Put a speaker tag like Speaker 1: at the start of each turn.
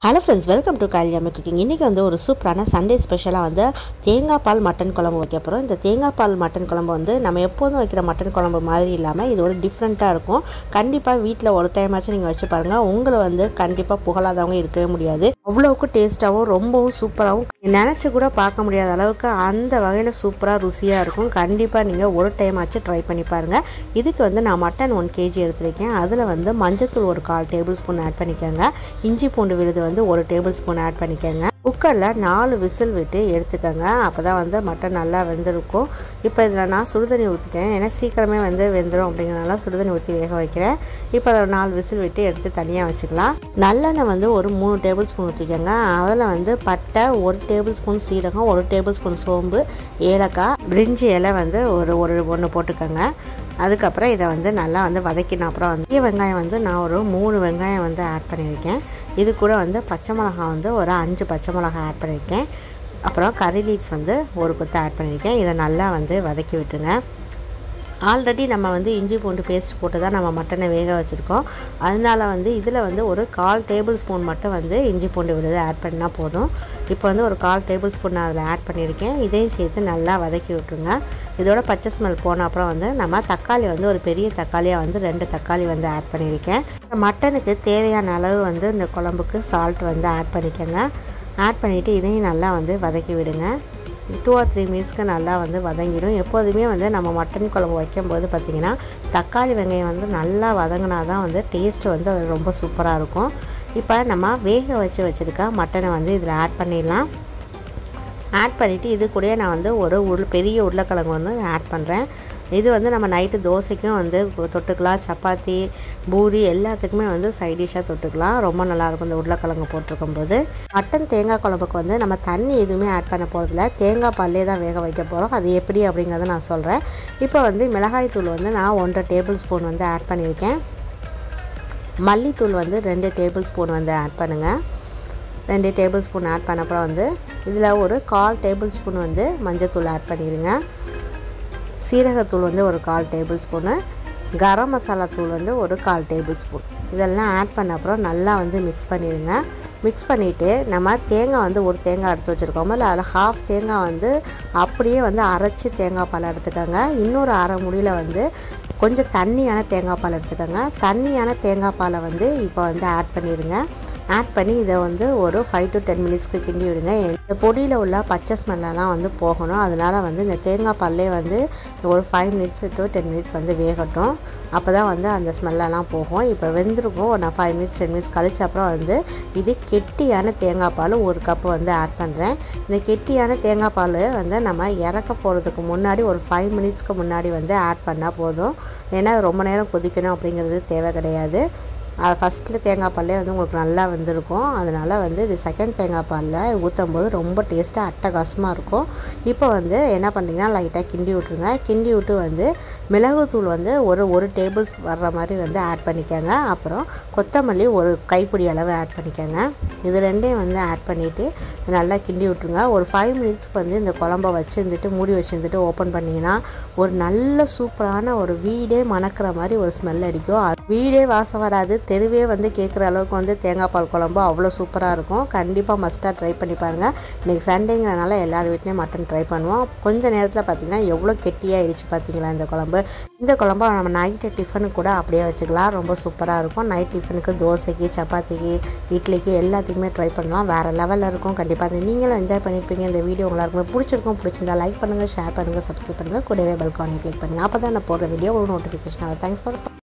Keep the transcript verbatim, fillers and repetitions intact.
Speaker 1: Hello friends, welcome to காலியாமி cooking. இன்றைக்கி வந்து ஒரு சூப்பரான சண்டே ஸ்பெஷலாக வந்து தேங்காய் பால் மட்டன் குழம்பு வைக்க போகிறோம். இந்த தேங்காய் பால் மட்டன் குழம்பு வந்து நம்ம எப்போதும் வைக்கிற மட்டன் குழம்பு மாதிரி இல்லாமல் இது ஒரு டிஃப்ரெண்ட்டாக இருக்கும். கண்டிப்பாக வீட்டில் ஒரு டைமாச்சும் நீங்கள் வச்சு பாருங்கள். உங்களை வந்து கண்டிப்பாக புகழாதவங்க இருக்கவே முடியாது. அவ்வளோவுக்கு டேஸ்ட்டாகவும் ரொம்பவும் சூப்பராகவும் நினச்சி கூட பார்க்க முடியாத அளவுக்கு அந்த வகையில் சூப்பராக ருசியாக இருக்கும். கண்டிப்பாக நீங்கள் ஒரு டைமாச்சும் ட்ரை பண்ணி பாருங்கள். இதுக்கு வந்து நான் மட்டன் ஒன் கேஜி எடுத்துருக்கேன். அதில் வந்து மஞ்சத்தூள் ஒரு கால் டேபிள் ஸ்பூன் ஆட் பண்ணிக்கோங்க. இஞ்சி பூண்டு விழுது வந்து ஒரு டேபிள் ஸ்பூன் ஆட் பண்ணிக்கோங்க. குக்கரில் நாலு விசில் விட்டு எடுத்துக்கோங்க. அப்போ தான் வந்து மட்டன் நல்லா வெந்திருக்கும். இப்போ இதில் நான் சுடுதண்ணி ஊற்றிட்டேன். ஏன்னா சீக்கிரமே வந்து வெந்துடும் அப்படிங்கிறனால சுடுதண்ணி ஊற்றி வேக வைக்கிறேன். இப்போ அதை நாலு விசில் விட்டு எடுத்து தனியாக வச்சுக்கலாம். நல்லெண்ணெய் வந்து ஒரு மூணு டேபிள் ஸ்பூன் ஊற்றிக்கோங்க. அதில் வந்து பட்டை ஒரு டேபிள் ஸ்பூன், சீரகம் ஒரு டேபிள் ஸ்பூன், சோம்பு, ஏலக்காய், பிரிஞ்சி இலை வந்து ஒரு ஒரு ஒன்று போட்டுக்கோங்க. அதுக்கப்புறம் இதை வந்து நல்லா வந்து வதக்கின அப்புறம் வந்து வெங்காயம் வந்து நான் ஒரு மூணு வெங்காயம் வந்து ஆட் பண்ணியிருக்கேன். இது கூட வந்து பச்சை மிளகா வந்து ஒரு அஞ்சு பச்சை மிளகா ஆட் பண்ணியிருக்கேன். அப்புறம் கறி லீவ்ஸ் வந்து ஒரு கொத்து ஆட் பண்ணியிருக்கேன். இதை நல்லா வந்து வதக்கி விட்டுருங்க. ஆல்ரெடி நம்ம வந்து இஞ்சி பூண்டு பேஸ்ட் போட்டு தான் நம்ம மட்டனை வேக வச்சுருக்கோம். அதனால் வந்து இதில் வந்து ஒரு கால் டேபிள் ஸ்பூன் மட்டும் வந்து இஞ்சி பூண்டு விழுது ஆட் பண்ணால் போதும். இப்போ வந்து ஒரு கால் டேபிள் ஸ்பூன் நான் அதில் ஆட் பண்ணியிருக்கேன். இதையும் சேர்த்து நல்லா வதக்கி விட்டுருங்க. இதோட பச்சை ஸ்மெல் போன அப்புறம் வந்து நம்ம தக்காளி வந்து ஒரு பெரிய தக்காளியாக வந்து ரெண்டு தக்காளி வந்து ஆட் பண்ணியிருக்கேன். மட்டனுக்கு தேவையான அளவு வந்து இந்த குழம்புக்கு சால்ட் வந்து ஆட் பண்ணிக்கோங்க. ஆட் பண்ணிவிட்டு இதையும் நல்லா வந்து வதக்கி விடுங்க. டூ ஆர் த்ரீ மினிட்ஸ்க்கு நல்லா வந்து வதங்கிடும். எப்போதுமே வந்து நம்ம மட்டன் குழம்பு வைக்கும்போது பார்த்திங்கன்னா தக்காளி வெங்காயம் வந்து நல்லா வதங்கினா தான் வந்து டேஸ்ட்டு வந்து அது ரொம்ப சூப்பராக இருக்கும். இப்போ நம்ம வேக வச்சு வச்சுருக்க மட்டனை வந்து இதில் ஆட் பண்ணிடலாம். ஆட் பண்ணிவிட்டு இது கூட நான் வந்து ஒரு உரு பெரிய உருளைக்கிழங்கு வந்து ஆட் பண்ணுறேன். இது வந்து நம்ம நைட்டு தோசைக்கும் வந்து தொட்டுக்கலாம், சப்பாத்தி, பூரி எல்லாத்துக்குமே வந்து சைட் டிஷ்ஷாக தொட்டுக்கலாம். ரொம்ப நல்லாயிருக்கும் இந்த உருளைக்கிழங்கு போட்டிருக்கும் போது. மட்டன் தேங்காய் குழம்புக்கு வந்து நம்ம தண்ணி எதுவுமே ஆட் பண்ண போகிறதில்ல, தேங்காய் பால்லே தான் வேக வைக்க போகிறோம். அது எப்படி அப்படிங்கிறத நான் சொல்கிறேன். இப்போ வந்து மிளகாய் தூள் வந்து நான் ஒன்றரை டேபிள் ஸ்பூன் வந்து ஆட் பண்ணியிருக்கேன். மல்லித்தூள் வந்து ரெண்டு டேபிள் ஸ்பூன் வந்து ஆட் பண்ணுங்கள். ரெண்டு டேபிள் ஸ்பூன் ஆட் பண்ண அப்புறம் வந்து இதில் ஒரு கால் டேபிள் ஸ்பூன் வந்து மஞ்சத்தூள் ஆட் பண்ணிடுங்க. சீரகத்தூள் வந்து ஒரு கால் டேபிள் ஸ்பூனு, கரம் மசாலா தூள் வந்து ஒரு கால் டேபிள் ஸ்பூன் இதெல்லாம் ஆட் பண்ண அப்புறம் நல்லா வந்து மிக்ஸ் பண்ணிடுங்க. மிக்ஸ் பண்ணிவிட்டு நம்ம தேங்காய் வந்து ஒரு தேங்காய் எடுத்து வச்சுருக்கோமோ இல்லை அதில் ஹாஃப் தேங்காய் வந்து அப்படியே வந்து அரைச்சி தேங்காய் பால் எடுத்துக்கோங்க. இன்னொரு அரை முடியில் வந்து கொஞ்சம் தண்ணியான தேங்காய் பால் எடுத்துக்கோங்க. தண்ணியான தேங்காய் பாலை வந்து இப்போ வந்து ஆட் பண்ணிடுங்க. ஆட் பண்ணி இதை வந்து ஒரு ஃபைவ் டு டென் மினிட்ஸ்க்கு கிண்டி விடுங்க. இந்த பொடியில் உள்ள பச்சை ஸ்மெல்லாம் வந்து போகணும். அதனால் வந்து இந்த தேங்காய் பால்லே வந்து ஒரு five minutes to ten minutes வந்து வேகட்டும். அப்போ தான் வந்து அந்த ஸ்மெல்லாம் போகும். இப்போ வெந்திருக்கும். நான் ஃபைவ் மினிட்ஸ் டென் மினிட்ஸ் கழிச்ச அப்புறம் வந்து இது கெட்டியான தேங்காய் பால் ஒரு கப்பு வந்து ஆட் பண்ணுறேன். இந்த கெட்டியான தேங்காய் பால் வந்து நம்ம இறக்க போகிறதுக்கு முன்னாடி ஒரு ஃபைவ் மினிட்ஸ்க்கு முன்னாடி வந்து ஆட் பண்ணால் போதும். ஏன்னா ரொம்ப நேரம் கொதிக்கணும் அப்படிங்கிறது தேவை கிடையாது. அது ஃபஸ்ட்டில் தேங்காய் பால்லே வந்து உங்களுக்கு நல்லா வந்திருக்கும். அதனால் வந்து இது செகண்ட் தேங்காய் பாலில் ஊற்றும் போது ரொம்ப டேஸ்ட்டாக அட்டகாசமாக இருக்கும். இப்போ வந்து என்ன பண்ணுறீங்கன்னா லைட்டாக கிண்டி விட்ருங்க. கிண்டி விட்டு வந்து மிளகுத்தூள் வந்து ஒரு ஒரு டேபிள் வர்ற மாதிரி வந்து ஆட் பண்ணிக்கோங்க. அப்புறம் கொத்தமல்லி ஒரு கைப்பிடி அளவு ஆட் பண்ணிக்கோங்க. இது ரெண்டையும் வந்து ஆட் பண்ணிவிட்டு நல்லா கிண்டி விட்ருங்க. ஒரு ஃபைவ் மினிட்ஸ்க்கு வந்து இந்த குழம்ப வச்சுருந்துட்டு மூடி வச்சுருந்துட்டு ஓப்பன் பண்ணிங்கன்னா ஒரு நல்ல சூப்பரான ஒரு வீடே மணக்கிற மாதிரி ஒரு ஸ்மெல் அடிக்கும். வீடே வாசம் வராது, தெருவே வந்து கேட்குற அளவுக்கு வந்து தேங்காய் பால் குழம்பு அவ்வளோ சூப்பராக இருக்கும். கண்டிப்பாக மஸ்ட்டாக ட்ரை பண்ணி பாருங்கள். இன்றைக்கி சண்டேங்கிறனால எல்லார் வீட்லேயும் மட்டன் ட்ரை பண்ணுவோம். கொஞ்சம் நேரத்தில் பார்த்திங்கன்னா எவ்வளோ கெட்டியாகிடுச்சு பார்த்தீங்களா இந்த குழம்பு. இந்த குழம்பு நம்ம நைட்டு டிஃபனுக்கு கூட அப்படியே வச்சுக்கலாம். ரொம்ப சூப்பராக இருக்கும். நைட் டிஃபனுக்கு, தோசைக்கு, சப்பாத்திக்கு, இட்லிக்கு எல்லாத்துக்குமே ட்ரை பண்ணலாம். வேறு லெவலில் இருக்கும். கண்டிப்பாக அதை நீங்களும் என்ஜாய் பண்ணியிருப்பீங்க. இந்த வீடியோ எல்லாருக்குமே பிடிச்சிருக்கும். பிடிச்சிருந்தா லைக் பண்ணுங்கள், ஷேர் பண்ணுங்கள், சப்ஸ்கிரைப் பண்ணுங்கள், கூடவே பெல் ஐகானை கிளிக் பண்ணுங்கள். அப்போ தான் நான் போடுற வீடியோ ஒரு நோட்டிஃபிகேஷன் ஆகும். Thanks for